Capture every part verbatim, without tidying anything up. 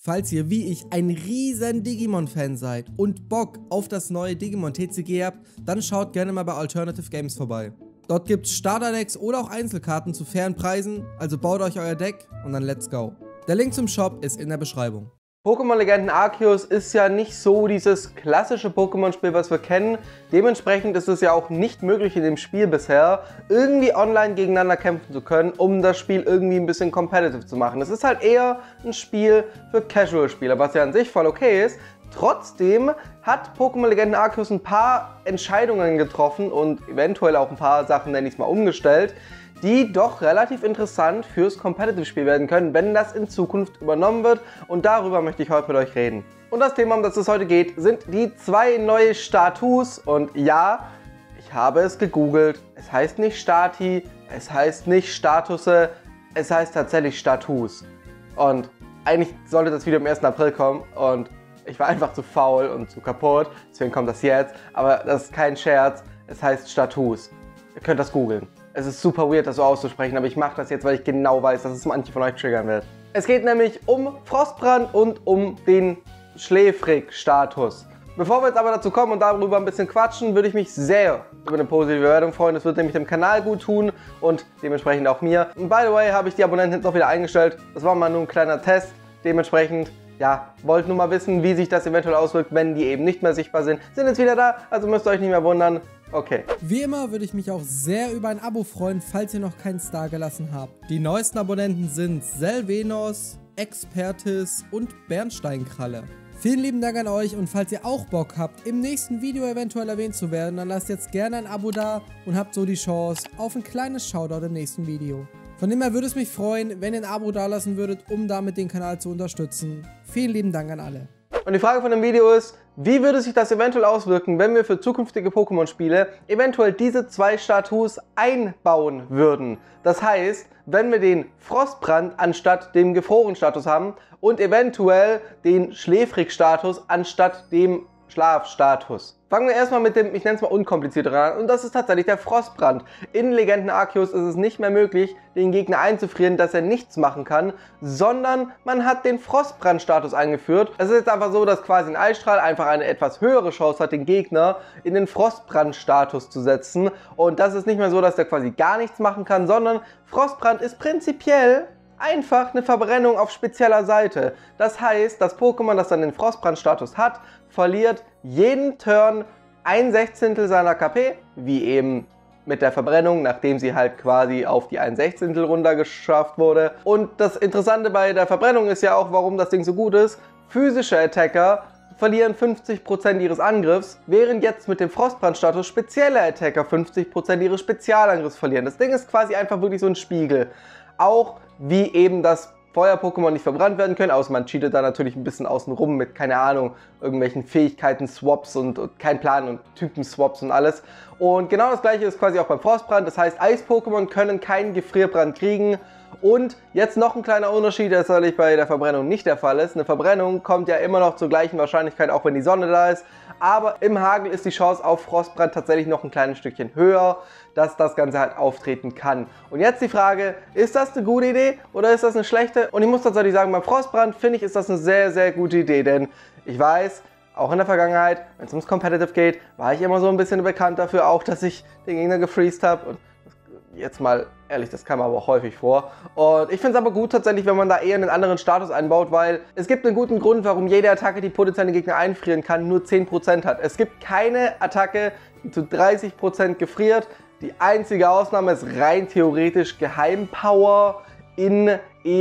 Falls ihr wie ich ein riesen Digimon-Fan seid und Bock auf das neue Digimon T C G habt, dann schaut gerne mal bei Alternative Games vorbei. Dort gibt's Starterdecks oder auch Einzelkarten zu fairen Preisen, also baut euch euer Deck und dann let's go. Der Link zum Shop ist in der Beschreibung. Pokémon Legenden Arceus ist ja nicht so dieses klassische Pokémon-Spiel, was wir kennen. Dementsprechend ist es ja auch nicht möglich in dem Spiel bisher, irgendwie online gegeneinander kämpfen zu können, um das Spiel irgendwie ein bisschen competitive zu machen. Es ist halt eher ein Spiel für Casual-Spieler, was ja an sich voll okay ist. Trotzdem hat Pokémon Legenden Arceus ein paar Entscheidungen getroffen und eventuell auch ein paar Sachen, nenne ich es mal, umgestellt, die doch relativ interessant fürs Competitive-Spiel werden können, wenn das in Zukunft übernommen wird. Und darüber möchte ich heute mit euch reden. Und das Thema, um das es heute geht, sind die zwei neue Status. Und ja, ich habe es gegoogelt. Es heißt nicht Stati, es heißt nicht Statusse, es heißt tatsächlich Status. Und eigentlich sollte das Video am ersten April kommen und ich war einfach zu faul und zu kaputt. Deswegen kommt das jetzt. Aber das ist kein Scherz, es heißt Status. Ihr könnt das googeln. Es ist super weird, das so auszusprechen, aber ich mache das jetzt, weil ich genau weiß, dass es manche von euch triggern wird. Es geht nämlich um Frostbrand und um den Schläfrig-Status. Bevor wir jetzt aber dazu kommen und darüber ein bisschen quatschen, würde ich mich sehr über eine positive Bewertung freuen. Das wird nämlich dem Kanal gut tun und dementsprechend auch mir. Und by the way habe ich die Abonnenten jetzt auch wieder eingestellt. Das war mal nur ein kleiner Test. Dementsprechend, ja, wollt nur mal wissen, wie sich das eventuell auswirkt, wenn die eben nicht mehr sichtbar sind. Sind jetzt wieder da, also müsst ihr euch nicht mehr wundern. Okay. Wie immer würde ich mich auch sehr über ein Abo freuen, falls ihr noch keinen Star gelassen habt. Die neuesten Abonnenten sind Selvenos, Expertis und Bernsteinkralle. Vielen lieben Dank an euch und falls ihr auch Bock habt, im nächsten Video eventuell erwähnt zu werden, dann lasst jetzt gerne ein Abo da und habt so die Chance auf ein kleines Shoutout im nächsten Video. Von dem her würde es mich freuen, wenn ihr ein Abo dalassen würdet, um damit den Kanal zu unterstützen. Vielen lieben Dank an alle. Und die Frage von dem Video ist, wie würde sich das eventuell auswirken, wenn wir für zukünftige Pokémon-Spiele eventuell diese zwei Status einbauen würden? Das heißt, wenn wir den Frostbrand anstatt dem Gefroren-Status haben und eventuell den Schläfrig-Status anstatt dem Schlafstatus. Fangen wir erstmal mit dem, ich nenne es mal unkomplizierteren an, und das ist tatsächlich der Frostbrand. In Legenden Arceus ist es nicht mehr möglich, den Gegner einzufrieren, dass er nichts machen kann, sondern man hat den Frostbrand-Status eingeführt. Es ist jetzt einfach so, dass quasi ein Eisstrahl einfach eine etwas höhere Chance hat, den Gegner in den Frostbrand-Status zu setzen. Und das ist nicht mehr so, dass der quasi gar nichts machen kann, sondern Frostbrand ist prinzipiell einfach eine Verbrennung auf spezieller Seite. Das heißt, das Pokémon, das dann den Frostbrand-Status hat, verliert jeden Turn ein Sechzehntel seiner K P, wie eben mit der Verbrennung, nachdem sie halt quasi auf die ein Sechzehntel runtergeschafft wurde. Und das Interessante bei der Verbrennung ist ja auch, warum das Ding so gut ist. Physische Attacker verlieren fünfzig Prozent ihres Angriffs, während jetzt mit dem Frostbrand-Status spezielle Attacker fünfzig Prozent ihres Spezialangriffs verlieren. Das Ding ist quasi einfach wirklich so ein Spiegel. Auch wie eben das Feuer-Pokémon nicht verbrannt werden können, außer man cheatet da natürlich ein bisschen außen rum mit, keine Ahnung, irgendwelchen Fähigkeiten-Swaps und, und kein Plan und Typen-Swaps und alles. Und genau das gleiche ist quasi auch beim Frostbrand, das heißt, Eis-Pokémon können keinen Gefrierbrand kriegen. Und jetzt noch ein kleiner Unterschied, der natürlich bei der Verbrennung nicht der Fall ist. Eine Verbrennung kommt ja immer noch zur gleichen Wahrscheinlichkeit, auch wenn die Sonne da ist. Aber im Hagel ist die Chance auf Frostbrand tatsächlich noch ein kleines Stückchen höher, dass das Ganze halt auftreten kann. Und jetzt die Frage, ist das eine gute Idee oder ist das eine schlechte? Und ich muss tatsächlich sagen, beim Frostbrand finde ich, ist das eine sehr, sehr gute Idee. Denn ich weiß, auch in der Vergangenheit, wenn es ums Competitive geht, war ich immer so ein bisschen bekannt dafür auch, dass ich den Gegner gefreezed habe. Und jetzt mal ehrlich, das kam aber auch häufig vor. Und ich finde es aber gut tatsächlich, wenn man da eher einen anderen Status einbaut, weil es gibt einen guten Grund, warum jede Attacke, die potenziell den Gegner einfrieren kann, nur zehn Prozent hat. Es gibt keine Attacke, die zu dreißig Prozent gefriert. Die einzige Ausnahme ist rein theoretisch Geheimpower in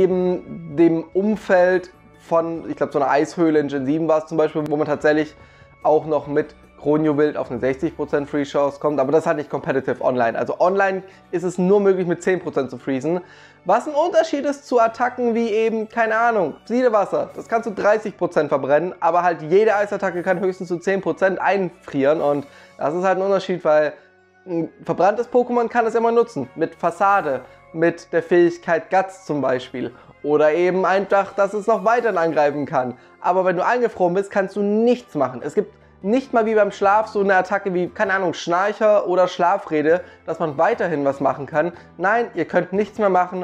eben dem Umfeld von, ich glaube, so einer Eishöhle in Gen sieben war es zum Beispiel, wo man tatsächlich auch noch mit Kronjuwel auf eine sechzig Prozent Free Chance kommt, aber das hat nicht Competitive Online. Also online ist es nur möglich mit zehn Prozent zu freezen. Was ein Unterschied ist zu Attacken wie eben, keine Ahnung, Siedewasser. Das kannst du dreißig Prozent verbrennen, aber halt jede Eisattacke kann höchstens zu zehn Prozent einfrieren und das ist halt ein Unterschied, weil ein verbranntes Pokémon kann es immer nutzen. Mit Fassade, mit der Fähigkeit Guts zum Beispiel. Oder eben einfach, dass es noch weiter angreifen kann. Aber wenn du eingefroren bist, kannst du nichts machen. Es gibt nicht mal wie beim Schlaf so eine Attacke wie, keine Ahnung, Schnarcher oder Schlafrede, dass man weiterhin was machen kann. Nein, ihr könnt nichts mehr machen,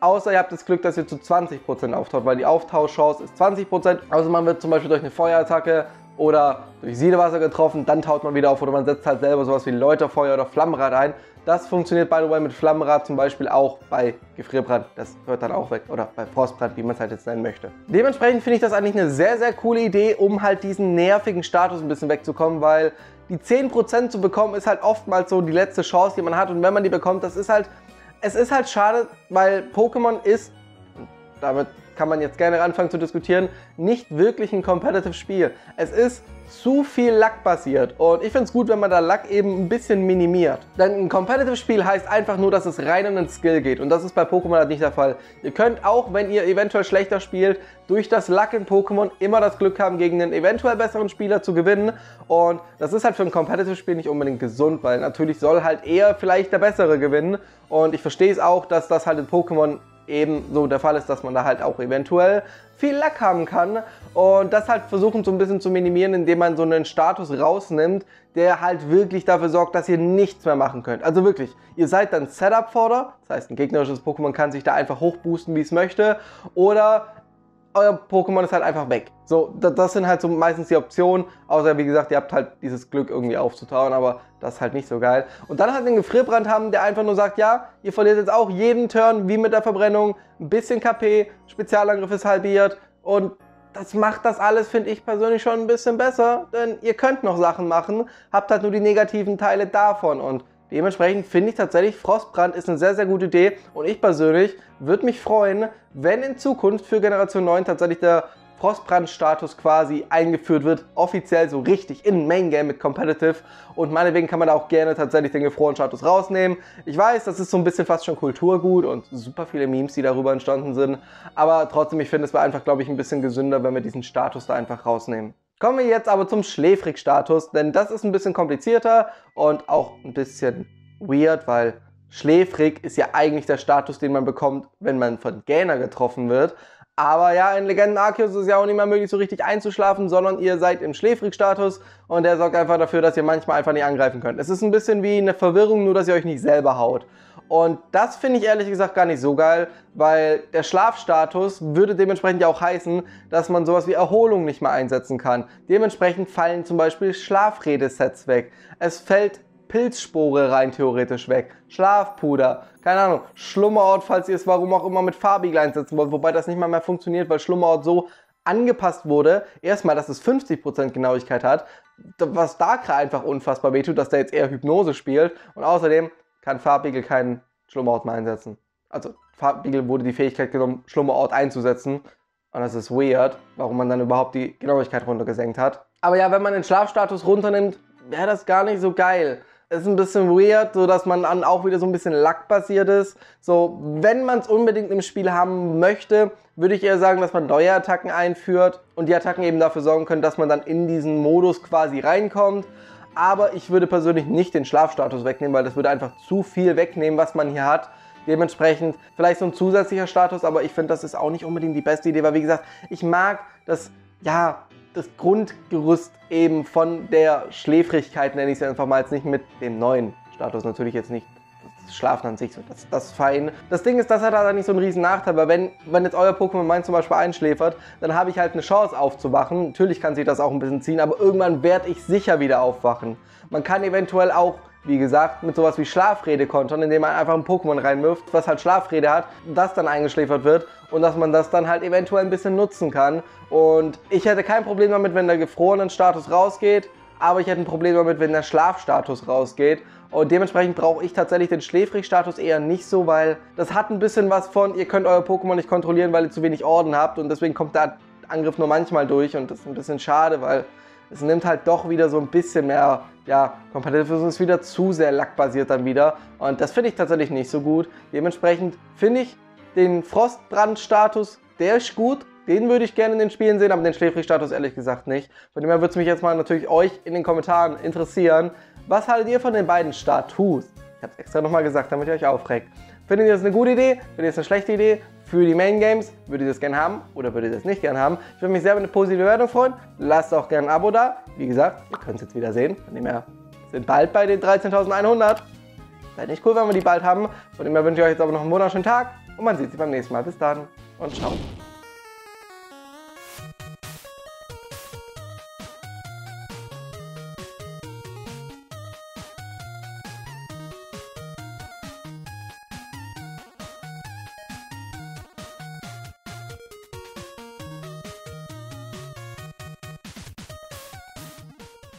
außer ihr habt das Glück, dass ihr zu zwanzig Prozent auftaucht, weil die Auftauchchance ist zwanzig Prozent. Also man wird zum Beispiel durch eine Feuerattacke oder durch Siedewasser getroffen, dann taut man wieder auf oder man setzt halt selber sowas wie Läuterfeuer oder Flammenrad ein. Das funktioniert by the way mit Flammenrad zum Beispiel auch bei Gefrierbrand. Das hört dann auch weg. Oder bei Frostbrand, wie man es halt jetzt nennen möchte. Dementsprechend finde ich das eigentlich eine sehr, sehr coole Idee, um halt diesen nervigen Status ein bisschen wegzukommen, weil die zehn Prozent zu bekommen ist halt oftmals so die letzte Chance, die man hat. Und wenn man die bekommt, das ist halt, es ist halt schade, weil Pokémon ist, damit kann man jetzt gerne anfangen zu diskutieren, nicht wirklich ein competitive Spiel. Es ist zu viel Luck basiert und ich finde es gut, wenn man da Luck eben ein bisschen minimiert. Denn ein competitive Spiel heißt einfach nur, dass es rein um den Skill geht und das ist bei Pokémon halt nicht der Fall. Ihr könnt auch, wenn ihr eventuell schlechter spielt, durch das Luck in Pokémon immer das Glück haben, gegen einen eventuell besseren Spieler zu gewinnen und das ist halt für ein competitive Spiel nicht unbedingt gesund, weil natürlich soll halt eher vielleicht der Bessere gewinnen und ich verstehe es auch, dass das halt in Pokémon eben so der Fall ist, dass man da halt auch eventuell viel Luck haben kann und das halt versuchen so ein bisschen zu minimieren, indem man so einen Status rausnimmt, der halt wirklich dafür sorgt, dass ihr nichts mehr machen könnt. Also wirklich, ihr seid dann Setup-Fodder, das heißt ein gegnerisches Pokémon kann sich da einfach hochboosten, wie es möchte, oder euer Pokémon ist halt einfach weg. So, das sind halt so meistens die Optionen, außer wie gesagt, ihr habt halt dieses Glück irgendwie aufzutauen, aber das ist halt nicht so geil. Und dann halt den Gefrierbrand haben, der einfach nur sagt, ja, ihr verliert jetzt auch jeden Turn, wie mit der Verbrennung, ein bisschen K P, Spezialangriff ist halbiert und das macht das alles, finde ich persönlich, schon ein bisschen besser, denn ihr könnt noch Sachen machen, habt halt nur die negativen Teile davon und dementsprechend finde ich tatsächlich, Frostbrand ist eine sehr, sehr gute Idee und ich persönlich würde mich freuen, wenn in Zukunft für Generation neun tatsächlich der Frostbrand-Status quasi eingeführt wird, offiziell so richtig in Main Game mit Competitive und meinetwegen kann man da auch gerne tatsächlich den gefrorenen Status rausnehmen. Ich weiß, das ist so ein bisschen fast schon Kulturgut und super viele Memes, die darüber entstanden sind, aber trotzdem, ich finde, es wäre einfach, glaube ich, ein bisschen gesünder, wenn wir diesen Status da einfach rausnehmen. Kommen wir jetzt aber zum Schläfrig-Status, denn das ist ein bisschen komplizierter und auch ein bisschen weird, weil Schläfrig ist ja eigentlich der Status, den man bekommt, wenn man von Gainer getroffen wird. Aber ja, in Legenden Arceus ist es ja auch nicht mehr möglich, so richtig einzuschlafen, sondern ihr seid im Schläfrig-Status und der sorgt einfach dafür, dass ihr manchmal einfach nicht angreifen könnt. Es ist ein bisschen wie eine Verwirrung, nur dass ihr euch nicht selber haut. Und das finde ich ehrlich gesagt gar nicht so geil, weil der Schlafstatus würde dementsprechend ja auch heißen, dass man sowas wie Erholung nicht mehr einsetzen kann. Dementsprechend fallen zum Beispiel Schlafredesets weg. Es fällt Pilzspore rein theoretisch weg, Schlafpuder, keine Ahnung, Schlummerort, falls ihr es warum auch immer mit Farbigel einsetzen wollt, wobei das nicht mal mehr funktioniert, weil Schlummerort so angepasst wurde, erstmal, dass es fünfzig Prozent Genauigkeit hat, was da einfach unfassbar wehtut, dass der jetzt eher Hypnose spielt und außerdem kann Farbigel keinen Schlummerort mehr einsetzen. Also Farbigel wurde die Fähigkeit genommen, Schlummerort einzusetzen und das ist weird, warum man dann überhaupt die Genauigkeit runtergesenkt hat. Aber ja, wenn man den Schlafstatus runternimmt, wäre das gar nicht so geil. Es ist ein bisschen weird, so dass man dann auch wieder so ein bisschen Luck-basiert ist. So, wenn man es unbedingt im Spiel haben möchte, würde ich eher sagen, dass man neue Attacken einführt und die Attacken eben dafür sorgen können, dass man dann in diesen Modus quasi reinkommt. Aber ich würde persönlich nicht den Schlafstatus wegnehmen, weil das würde einfach zu viel wegnehmen, was man hier hat. Dementsprechend vielleicht so ein zusätzlicher Status, aber ich finde, das ist auch nicht unbedingt die beste Idee, weil wie gesagt, ich mag das, ja, das Grundgerüst eben von der Schläfrigkeit, nenne ich es einfach mal, jetzt nicht mit dem neuen Status, natürlich jetzt nicht das Schlafen an sich, das, das ist fein. Das Ding ist, das hat halt nicht so einen riesen Nachteil, weil wenn, wenn jetzt euer Pokémon mein zum Beispiel einschläfert, dann habe ich halt eine Chance aufzuwachen. Natürlich kann sich das auch ein bisschen ziehen, aber irgendwann werde ich sicher wieder aufwachen. Man kann eventuell auch, wie gesagt, mit sowas wie Schlafrede kontern, indem man einfach ein Pokémon reinwirft, was halt Schlafrede hat, das dann eingeschläfert wird und dass man das dann halt eventuell ein bisschen nutzen kann. Und ich hätte kein Problem damit, wenn der gefrorenen Status rausgeht, aber ich hätte ein Problem damit, wenn der Schlafstatus rausgeht. Und dementsprechend brauche ich tatsächlich den Schläfrig-Status eher nicht so, weil das hat ein bisschen was von, ihr könnt euer Pokémon nicht kontrollieren, weil ihr zu wenig Orden habt und deswegen kommt der Angriff nur manchmal durch und das ist ein bisschen schade, weil es nimmt halt doch wieder so ein bisschen mehr, ja, Competitive ist wieder zu sehr lackbasiert dann wieder und das finde ich tatsächlich nicht so gut. Dementsprechend finde ich den Frostbrand-Status, der ist gut, den würde ich gerne in den Spielen sehen, aber den Schläfrig-Status ehrlich gesagt nicht. Von dem her würde es mich jetzt mal natürlich euch in den Kommentaren interessieren, was haltet ihr von den beiden Status? Ich habe es extra nochmal gesagt, damit ihr euch aufregt. Findet ihr das eine gute Idee? Findet ihr das eine schlechte Idee? Für die Main Games, würdet ihr das gerne haben oder würdet ihr das nicht gerne haben? Ich würde mich sehr über eine positive Bewertung freuen. Lasst auch gerne ein Abo da. Wie gesagt, ihr könnt es jetzt wieder sehen. Von dem her sind bald bei den dreizehntausendeinhundert. Wäre nicht cool, wenn wir die bald haben. Von dem her wünsche ich euch jetzt aber noch einen wunderschönen Tag. und man sieht sich beim nächsten Mal. Bis dann und ciao.